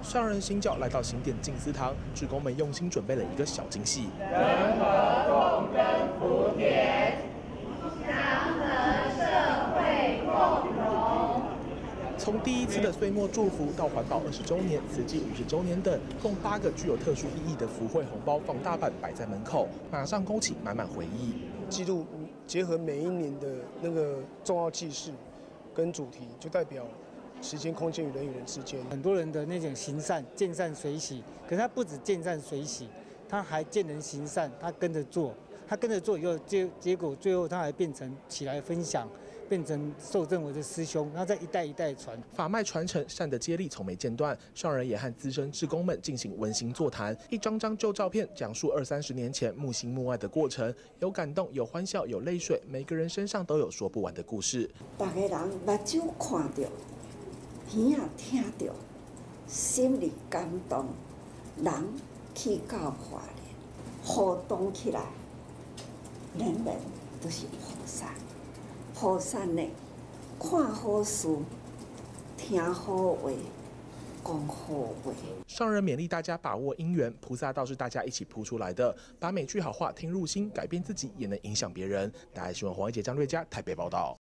上人行脚来到新店静思堂，志工们用心准备了一个小惊喜。 人和共耕福田，祥和社会共荣。 从第一次的岁末祝福到环保20周年、慈济50周年等，共8个具有特殊意义的福慧红包放大版摆在门口，马上勾起满满回忆。 记录结合每一年的那个重要记事跟主题，就代表时间、空间与人与人之间。 很多人的那种行善，见善随喜，可是他不止见善随喜，他还见人行善，他跟着做，以后结果最后他还变成起来分享。变成受证为的师兄，然后再一代一代传。 法脉传承，善的接力从没间断。上人也和资深志工们进行温馨座谈，一张张旧照片讲述20-30年前木心木爱的过程，有感动，有欢笑，有泪水，每个人身上都有说不完的故事。 大家人目睭看到，耳啊听到，心里感动，人去到华莲，互动起来，人人都是菩萨。菩萨呢，看好事，听好话，讲好话。 上人勉励大家把握因缘，菩萨道是大家一起铺出来的，把每句好话听入心，改变自己，也能影响别人。大爱新闻黄一杰、张瑞佳台北报道。